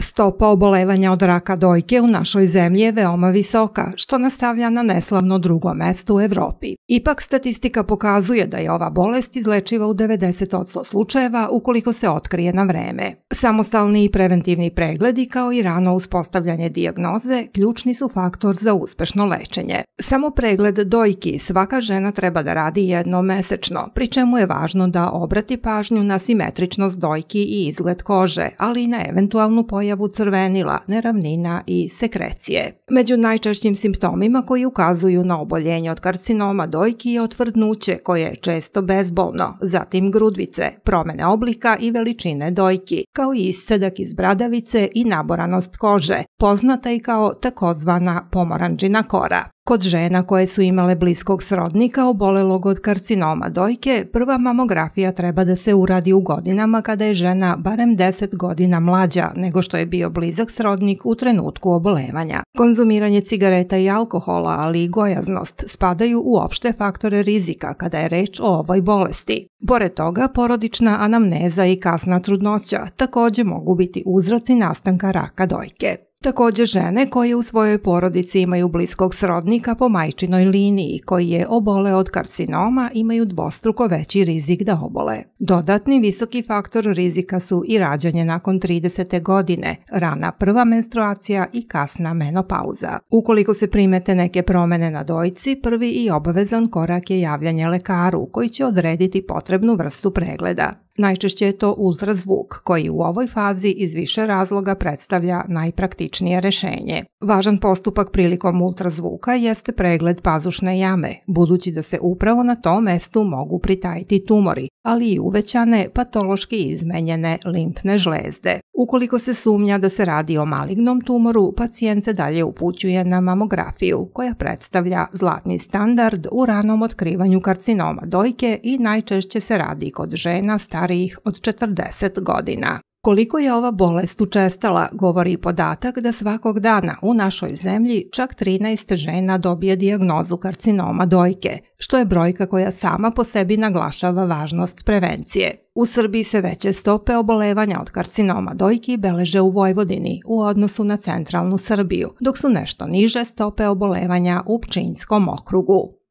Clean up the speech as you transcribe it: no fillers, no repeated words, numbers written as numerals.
Stopa obolevanja od raka dojke u našoj zemlji je veoma visoka, što nas stavlja na neslavno drugo mesto u Evropi. Ipak statistika pokazuje da je ova bolest izlečiva u 90% slučajeva ukoliko se otkrije na vreme. Samostalni i preventivni pregledi kao i rano uspostavljanje dijagnoze ključni su faktor za uspešno lečenje. Samo pregled dojki svaka žena treba da radi jednom mesečno, pri čemu je važno da obrati pažnju na simetričnost dojki i izgled kože, ali i na eventualnu pojavu crvenila, neravnina i sekrecije. Među najčešćim simptomima koji ukazuju na oboljenje od karcinoma dojki je otvrdnuće koje je često bezbolno, zatim grudvice, promene oblika i veličine dojki, kao i iscedak iz bradavice i naboranost kože, poznata i kao takozvana pomorandžina kora. Kod žena koje su imale bliskog srodnika obolelog od karcinoma dojke, prva mamografija treba da se uradi u godinama kada je žena barem 10 godina mlađa nego što je bio blizak srodnik u trenutku obolevanja. Konzumiranje cigareta i alkohola, ali i gojaznost spadaju u opšte faktore rizika kada je reč o ovoj bolesti. Pored toga, porodična anamneza i kasna trudnoća takođe mogu biti uzroci nastanka raka dojke. Takođe žene koje u svojoj porodici imaju bliskog srodnika po majčinoj liniji koji je oboleo od karcinoma imaju dvostruko veći rizik da obole. Dodatni visoki faktor rizika su i rađanje nakon 30. godine, rana prva menstruacija i kasna menopauza. Ukoliko se primete neke promene na dojci, prvi i obavezan korak je javljanje lekaru koji će odrediti potrebnu vrstu pregleda. Najčešće je to ultrazvuk, koji u ovoj fazi iz više razloga predstavlja najpraktičnije rešenje. Važan postupak prilikom ultrazvuka jeste pregled pazušne jame, budući da se upravo na tom mestu mogu pritajiti tumori, ali i uvećane patološki izmenjene limfne žlezde. Ukoliko se sumnja da se radi o malignom tumoru, pacijent se dalje upućuje na mamografiju, koja predstavlja zlatni standard u ranom otkrivanju karcinoma dojke i najčešće se radi kod žena starijih od 40 godina. Koliko je ova bolest učestala, govori podatak da svakog dana u našoj zemlji čak 13 žena dobije dijagnozu karcinoma dojke, što je brojka koja sama po sebi naglašava važnost prevencije. U Srbiji se veće stope obolevanja od karcinoma dojki beleže u Vojvodini u odnosu na centralnu Srbiju, dok su nešto niže stope obolevanja u Pčinjskom okrugu.